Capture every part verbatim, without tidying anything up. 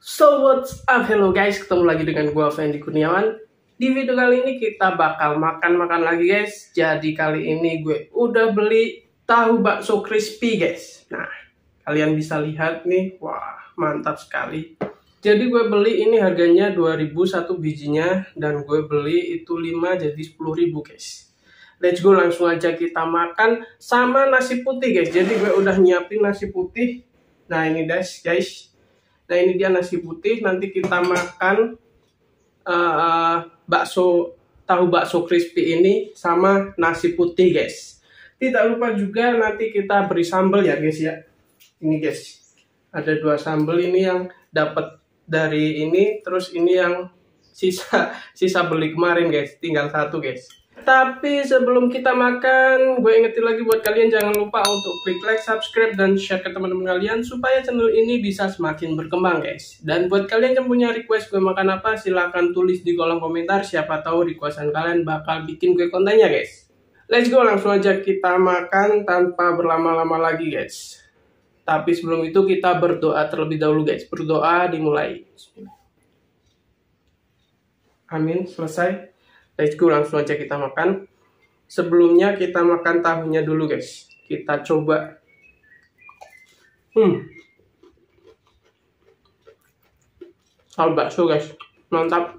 So what's up, hello guys, ketemu lagi dengan gua Fendi Kurniawan. Di video kali ini kita bakal makan-makan lagi guys. Jadi kali ini gue udah beli tahu bakso crispy guys. Nah, kalian bisa lihat nih, wah mantap sekali. Jadi gue beli ini harganya dua ribu satu bijinya, dan gue beli itu lima jadi sepuluh ribu guys. Let's go, langsung aja kita makan sama nasi putih guys. Jadi gue udah nyiapin nasi putih. Nah ini guys, guys. Nah ini dia nasi putih, nanti kita makan uh, bakso tahu bakso crispy ini sama nasi putih guys. Tidak lupa juga nanti kita beri sambal ya guys ya. Ini guys, ada dua sambal ini yang dapat dari ini, terus ini yang sisa sisa beli kemarin guys, tinggal satu guys. Tapi sebelum kita makan, gue ingetin lagi buat kalian jangan lupa untuk klik like, subscribe, dan share ke teman-teman kalian supaya channel ini bisa semakin berkembang guys. Dan buat kalian yang punya request gue makan apa, silahkan tulis di kolom komentar. Siapa tahu requestan kalian bakal bikin gue kontennya guys. Let's go, langsung aja kita makan tanpa berlama-lama lagi guys. Tapi sebelum itu kita berdoa terlebih dahulu guys. Berdoa dimulai. Amin, selesai. Let's go, langsung aja kita makan. Sebelumnya kita makan tahunya dulu guys. Kita coba. Hmm. Tahu bakso guys, mantap.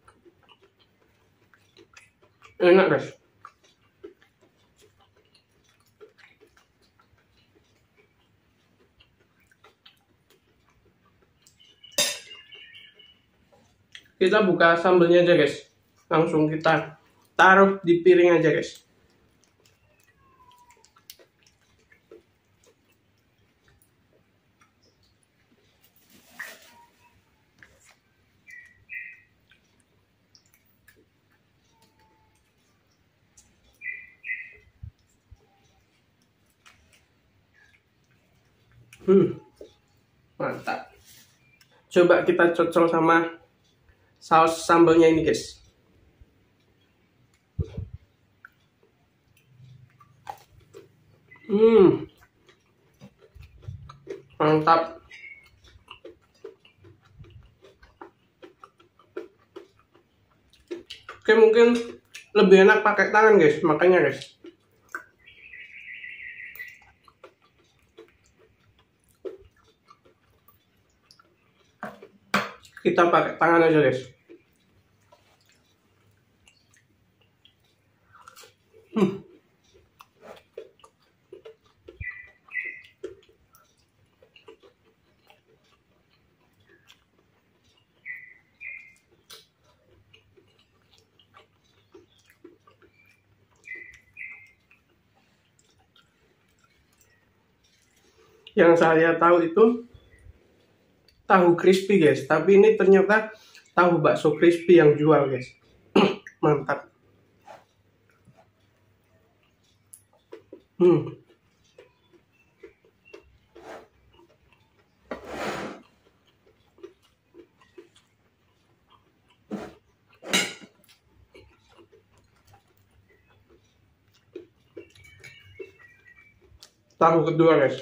Enak guys. Kita buka sambelnya aja guys. Langsung kita taruh di piring aja guys. Hmm, mantap. Coba kita cocol sama saus sambalnya ini guys. Hmm, mantap. Oke, mungkin lebih enak pakai tangan guys, makanya guys. Kita pakai tangan aja guys. Hmm. Yang saya tahu itu tahu crispy guys, tapi ini ternyata tahu bakso crispy yang jual guys. Mantap. Hmm. Tahu kedua guys.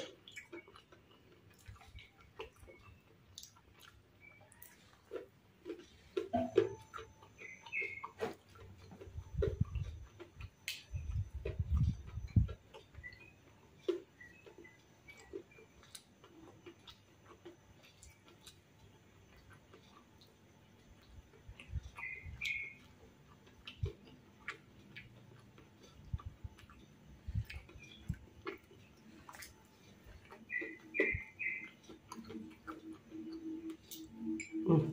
Hmm.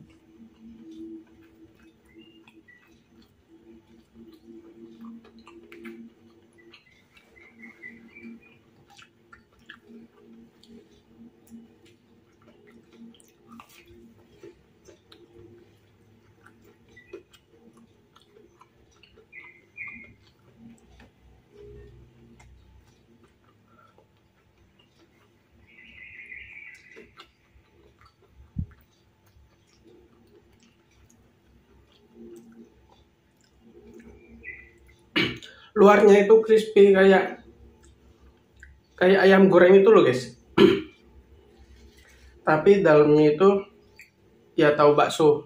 Luarnya itu crispy kayak kayak ayam goreng itu loh guys. Tapi dalamnya itu Ya tahu bakso.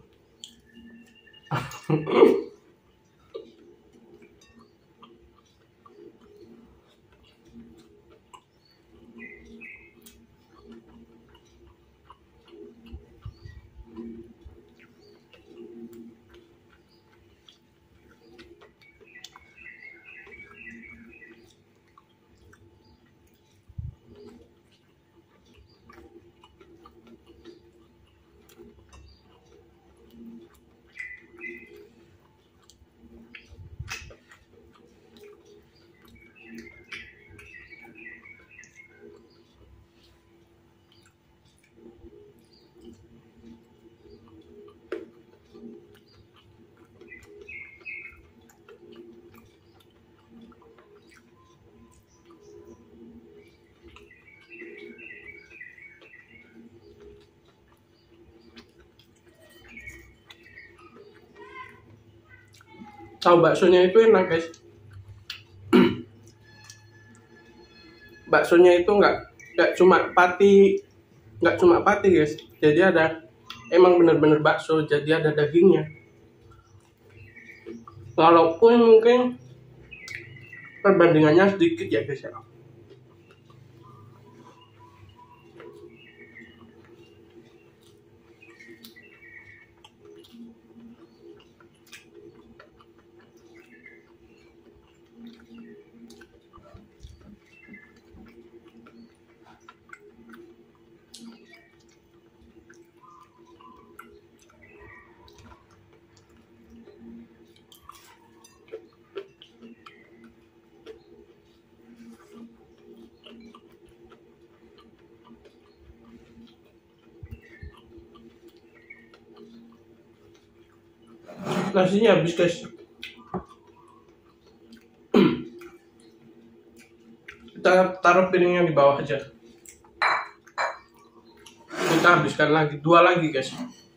Tahu baksonya itu enak guys. Baksonya itu nggak nggak cuma pati, nggak cuma pati guys. Jadi ada emang bener-bener bakso. Jadi ada dagingnya. Walaupun mungkin perbandingannya sedikit ya guys ya. Nasinya habis guys. Kita taruh piringnya di bawah aja. Kita habiskan lagi, dua lagi guys.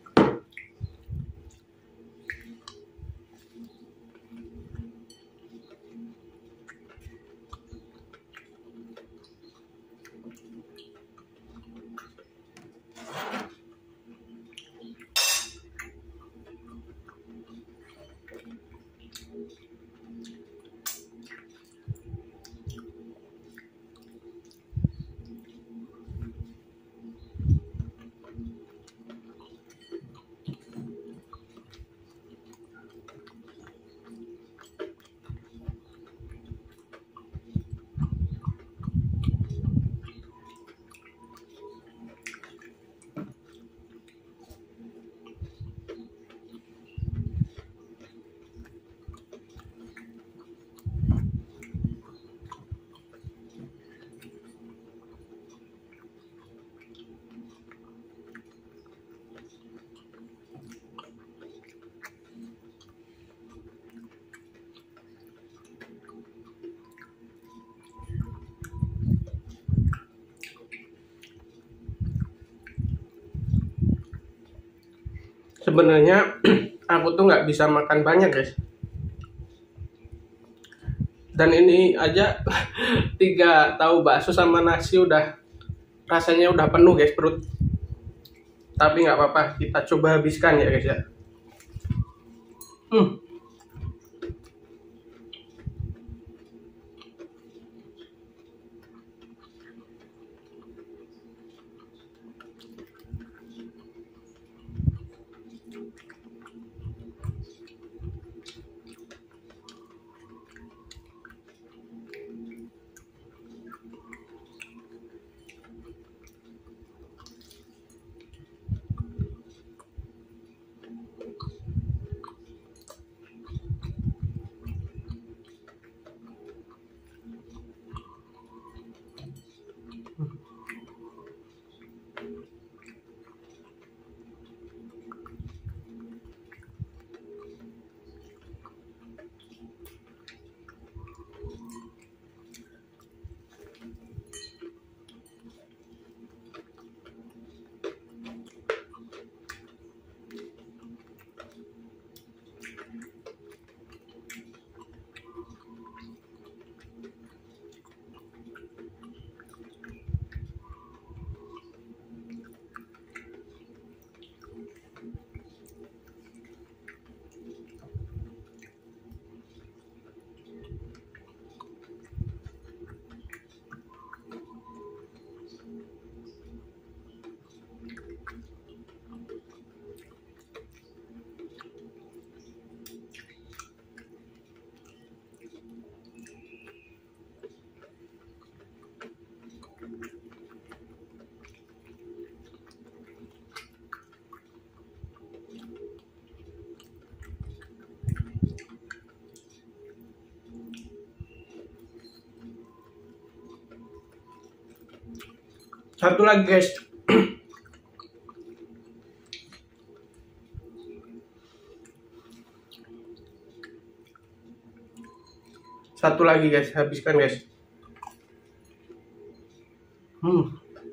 Sebenarnya aku tuh nggak bisa makan banyak guys. Dan ini aja tiga tahu bakso sama nasi udah rasanya udah penuh guys perut. Tapi nggak apa-apa, kita coba habiskan ya guys ya. Hmm. Satu lagi guys. Satu lagi guys, habiskan guys. Hmm.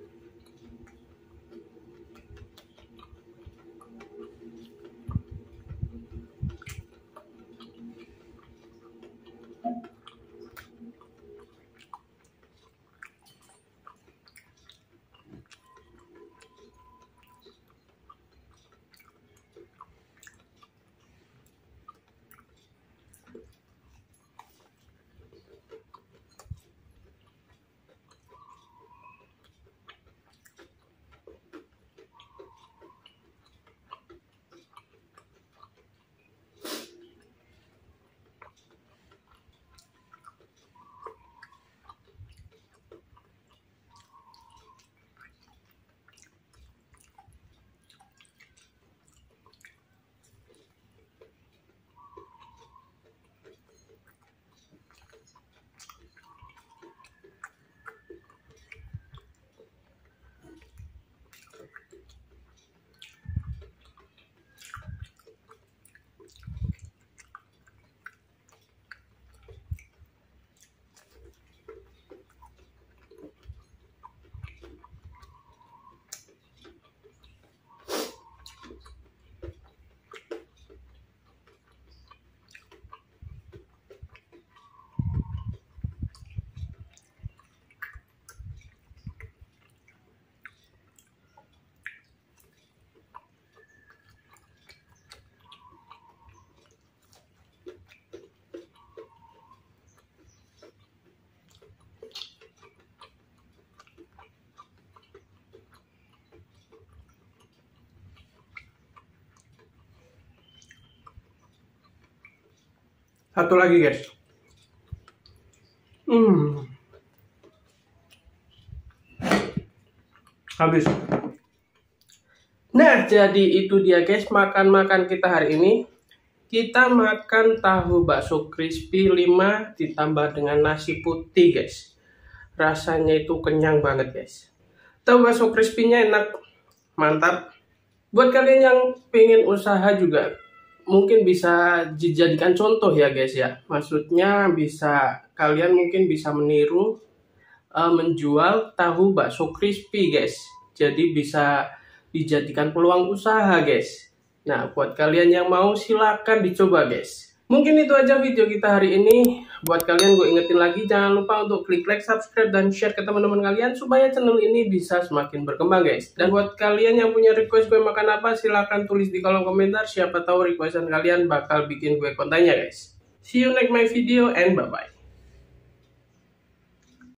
Satu lagi guys. Hmm. Habis. Nah, jadi itu dia guys makan-makan kita hari ini. Kita makan tahu bakso crispy lima ditambah dengan nasi putih guys. Rasanya itu kenyang banget guys. Tahu bakso crispy-nya enak, mantap. Buat kalian yang pengen usaha juga mungkin bisa dijadikan contoh ya guys ya. Maksudnya bisa kalian mungkin bisa meniru uh, menjual tahu bakso crispy guys. Jadi bisa dijadikan peluang usaha guys. Nah, buat kalian yang mau silakan dicoba guys. Mungkin itu aja video kita hari ini. Buat kalian gue ingetin lagi, jangan lupa untuk klik like, subscribe, dan share ke teman-teman kalian supaya channel ini bisa semakin berkembang guys. Dan buat kalian yang punya request gue makan apa, silahkan tulis di kolom komentar. Siapa tahu requestan kalian bakal bikin gue kontennya guys. See you next my video and bye bye.